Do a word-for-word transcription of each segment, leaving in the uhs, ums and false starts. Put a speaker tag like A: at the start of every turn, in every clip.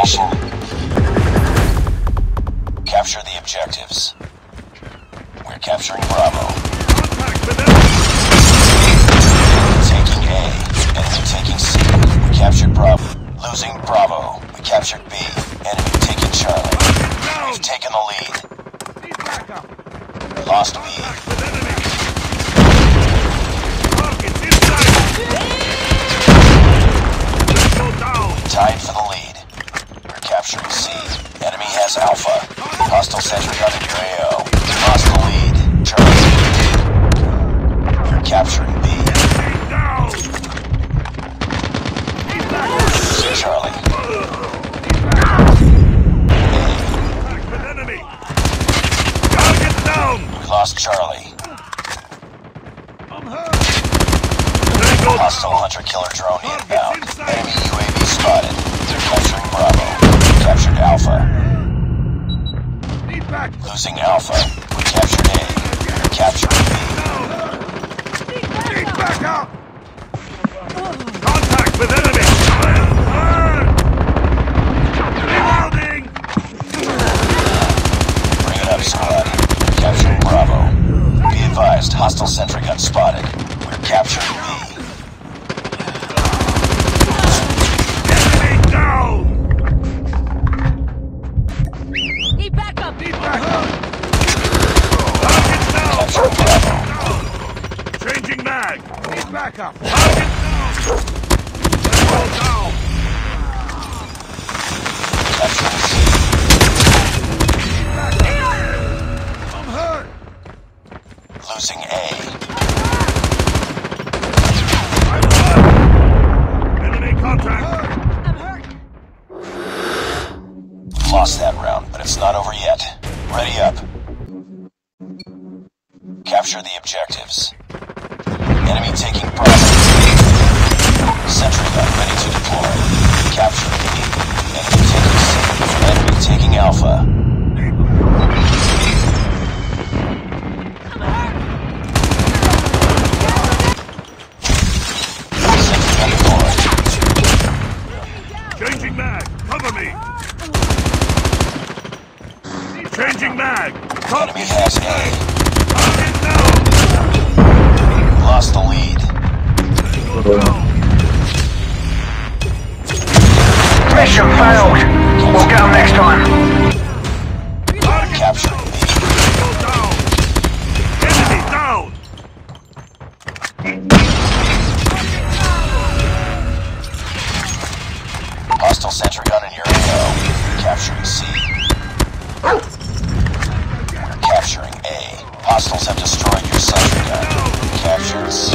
A: location. Capture the objectives. We're capturing Bravo. Taking A. Enemy taking C. We captured Bravo. Losing Bravo. We captured B. Enemy taking Charlie. We've taken the lead. Lost B. Tied for the lead. We're capturing C. Enemy has Alpha. Hostile sentry gun in your A O. Lost the lead. Charlie. We're capturing B. Charlie. We lost Charlie. Hostile hunter-killer drone inbound. Enemy U A V spotted. They're capturing Bravo. Captured Alpha. Losing Alpha. We captured A. We're capturing B.
B: Need back up! Contact with enemy! Reloading!
A: Bring it up, squad. Capturing Bravo. Be advised, hostile sentry gun spotted. We're capturing B.
B: Enemy down!
C: Need backup!
B: Need backup! Target down!
A: Capturing Bravo.
B: Changing mag! Need backup! Target down! Roll down!
A: Capturing C.
B: Need backup! I'm hurt!
A: Losing A.
B: I'm hurt! Enemy contact!
C: I'm hurt!
A: Lost that round, but it's not over yet. Ready up. Capture the objectives. Enemy taking Bravo. Sentry gun ready to deploy. Capture B. Enemy taking C. Enemy taking Alpha. Sentry gun deployed.
B: Changing mag! Cover me! Changing mag!
A: Enemy has A.
B: Target down!
A: Lost the lead.
D: Mission failed. We'll get them next time.
A: Capturing B.
B: Down! Enemy down!
A: Hostile sentry gun in your A O. Capturing C. We're capturing A. Hostiles have destroyed your sentry gun. Captured C.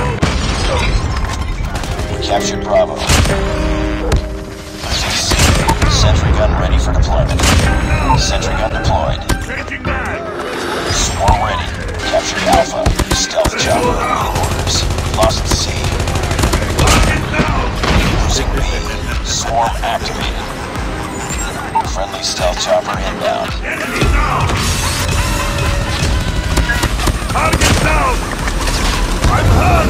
A: We captured Bravo. Losing C. Sentry gun ready for deployment. Sentry gun deployed.
B: Changing mag!
A: Swarm ready. Captured Alpha. Stealth chopper awaiting orders. Lost C.
B: Target down!
A: Losing B. Swarm activated. Friendly stealth chopper inbound.
B: Enemy down! Target down! I'm hurt!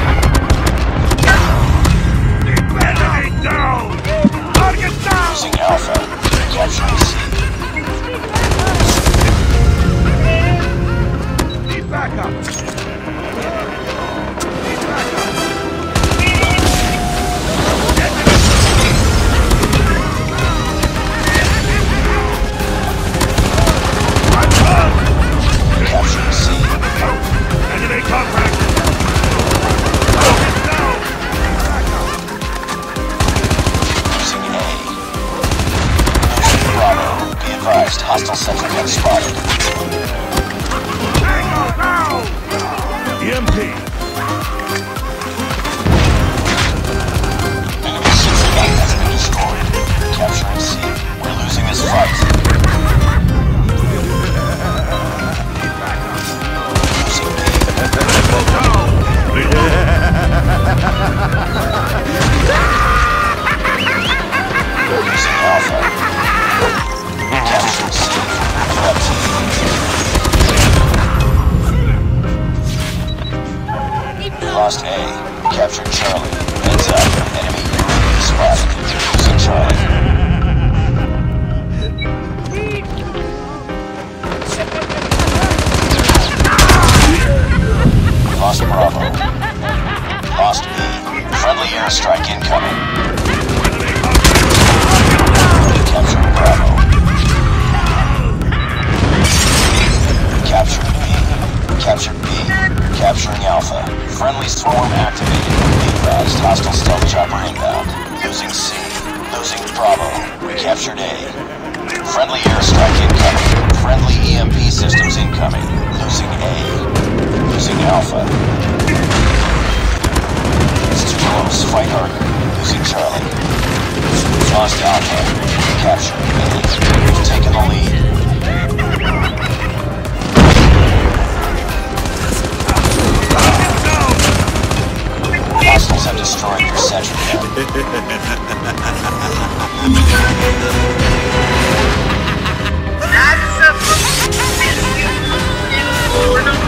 B: Enemy down! Target down!
A: Losing Alpha. Capturing C.
B: Need backup! Need backup! I'm hurt!
A: Capturing C.
B: Enemy contact! Target down!
A: Losing A. Losing Bravo. Be advised, hostile sentry gun spotted.
B: Tango down! E M P!
A: Enemy sentry gun has been destroyed. Capturing C. We're losing this fight. Losing B. Losing Alpha. Capturing C. Threat. airstrike incoming.
B: Enemy contact.
A: Capturing Bravo. Capturing B. Captured B. Capturing Alpha. Friendly swarm activated. Be advised. Hostile stealth chopper inbound. Losing C. Losing Bravo. We captured A. Friendly airstrike incoming. Friendly E M P systems incoming. Losing A. Losing Alpha. It's too close. Fight harder. Losing Charlie. Lost Alpha. Capturing A. We've taken the lead. Hostiles have destroyed your sentry gun.
E: That's a